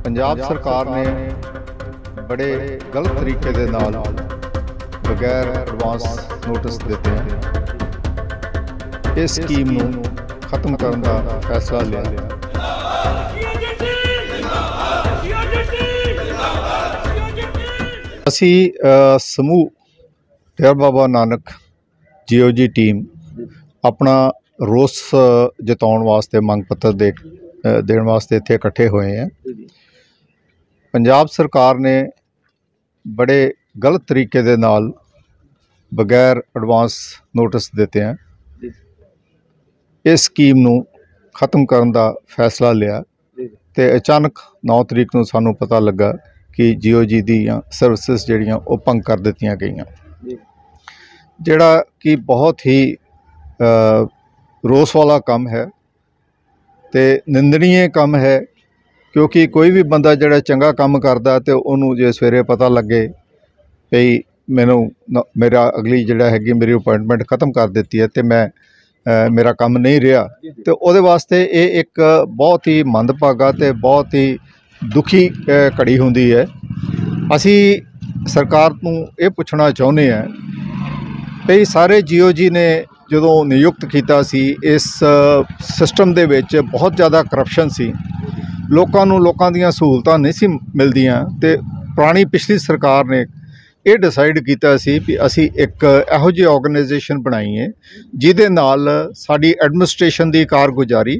पंजाब सरकार ने बड़े गलत तरीके दे नाल बगैर एडवांस नोटिस देते हैं इस स्कीम नूं खत्म करने का फैसला लिया। असी समूह डेरा बाबा नानक GOG टीम अपना रोस जताउण वास्ते मंग पत्र देण वास्ते इत्थे इकट्ठे होए हैं। पंजाब सरकार ने बड़े गलत तरीके दे नाल बगैर एडवांस नोटिस देते हैं इस स्कीम नूं खत्म करने का फैसला लिया। तो अचानक 9 तरीक नूं सानूं पता लगा कि GOG दीयां सर्विसिस जिहड़ियां ओह भंग कर दित्तियां गईयां, जिहड़ा कि बहुत ही रोस वाला काम है ते निंदनीय काम है। क्योंकि कोई भी बंदा जिहड़ा चंगा काम करदा ते उहनूं जे सवेरे पता लगे भई मेरा अगली जिहड़ा हैगी मेरी अपॉइंटमेंट खत्म कर दित्ती है तो मैं मेरा काम नहीं रहा, तो उहदे वास्ते ये एक बहुत ही मंदभागा ते बहुत ही दुखी घड़ी हुंदी है। असी सरकार नूं ये पुछना चाहुंदे हां भई सारे GOG ने ਜਦੋਂ नियुक्त किया सी इस सिस्टम दे विच बहुत ज़्यादा करप्शन सी, लोकां दीयां सहूलतां नहीं सी मिलदियां ते पुरानी पिछली सरकार ने ये डिसाइड किया सी कि असी एक इहो जी ऑर्गेनाइजेशन बनाई है जिहदे नाल साडी एडमिनिस्ट्रेशन दी कारगुजारी।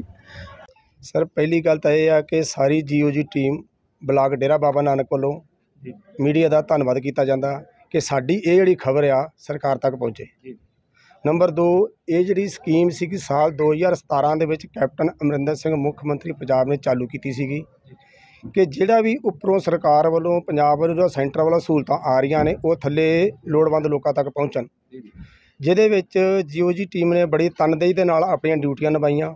सर पहली गल तो यह है कि सारी GOG team block Dera Baba Nanak वालों मीडिया का धन्नवाद किया जाता कि साडी ये जिहड़ी खबर आ सरकार तक पहुँचे। नंबर 2 ये जिहड़ी स्कीम सी साल 2017 दे विच कैप्टन अमरिंदर सिंह मुख मंत्री पंजाब ने चालू की सी कि जिहड़ा भी उपरों सरकार वालों पंजाब वालों सेंटर वालों सहूलतां आ रही ने वो थले लोड़वंद लोगों तक पहुँचन, जिहदे विच GOG टीम ने बड़ी तनदेही दे नाल अपनियां ड्यूटियां निभाईयां।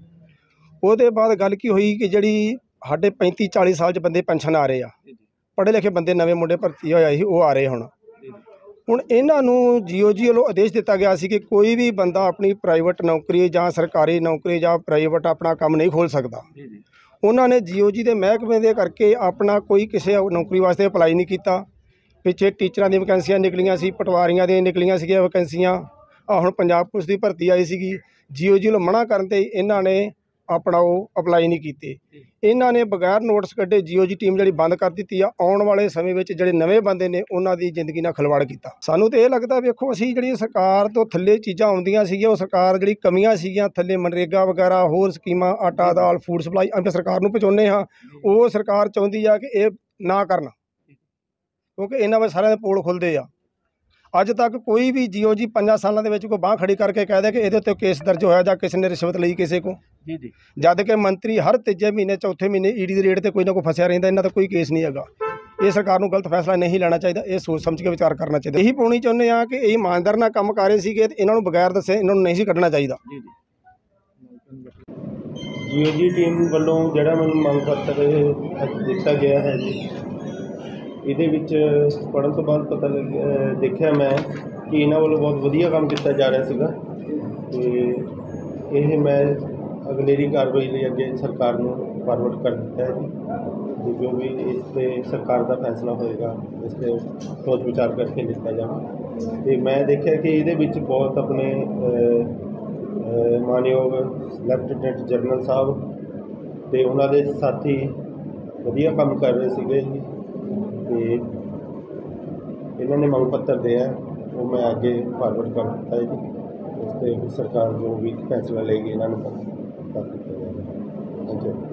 ਉਹਦੇ बाद गल की हुई कि जिहड़ी साढ़े 35-40 साल च बंदे पेंशन आ रहे आ, पढ़े लिखे बंदे नवे मुंडे भर्ती होया सी वो आ रहे हुण इन्हां GOG वालों आदेश दिता गया सी कि कोई भी बंदा अपनी प्राइवेट नौकरी जां सरकारी नौकरी जां प्राइवेट अपना काम नहीं खोल सकता। उन्होंने GOG के महकमे दे करके अपना कोई किसी नौकरी वास्ते अपलाई नहीं किया। पिछे टीचर दी वैकेंसियां निकलियां सी, पटवारियां दी निकलियां सी वैकेंसियां, हुण पंजाब पुलिस की भर्ती आई सी। GOG वालों मना करते इन्हों ने अपना वो अपलाई नहीं किए। इन्हों ने बगैर नोटिस कड्ढे GOG टीम जी बंद कर दी है। आने वाले समय में जोड़े नवे बंदे ने उन्होंने जिंदगी नाल खिलवाड़ किया। सानू तो यह लगता वेखो असी जी सरकार तो थले चीज़ां आउंदियां सीगियां वो सरकार जी कमियां सीगियां थले मनरेगा वगैरह होर स्कीमां आटा दाल फूड सप्लाई अपनी सरकार नूं पहुँचाउने हाँ। वो सरकार चाहुंदी आ कि ये ना करन क्योंकि इन्हां विच सारिआं दे पोल खुलदे आ। अज तक कोई भी GOG 5 सालों के कोई बाँह खड़ी करके कह दे कि ये उत्ते केस दर्ज होया जां किसी ने रिश्वत ली किसी को, जद कि मंत्री हर तीजे महीने चौथे महीने ED की रेट से कोई ना कोई फसिया रहिंदा। इन्हां दा कोई केस नहीं हैगा। ये सरकार को गलत फैसला नहीं लेना चाहिए, ये सोच समझ के विचार करना चाहिए। यही पाउणी चाहुंदे आ कि ये ईमानदार नाल काम कर रहे सीगे ते इन्हां नूं बगैर दस्से इन्हां नूं नहीं सी कड्ढना चाहिए। GOG टीम वालों जिहड़ा मैनूं मंग पत्र दिता गया है जी, ਇਹਦੇ ਵਿੱਚ पढ़न तो बाद पता देखा मैं कि इन्हों वालों बहुत वधिया काम किया जा रहा सीगा ते मैं अगलेरी कार्रवाई लिए अगे सरकार को फॉरवर्ड कर दिता है जी। जो भी इस पर सरकार का फैसला होएगा इस पर सोच विचार करके लिखा जाए। तो मैं देखा कि ये बहुत अपने मानयोग लैफ्टिनेंट जनरल साहब तो उन्होंने साथी वधिया काम कर रहे थे जी। इन्होंने मंग पत्र दिया वो मैं आगे फॉरवर्ड कर दिता है जी। उस पर सरकार जो भी फैसला लेगी इन्होंने कर दिया जाएगा। Thank you.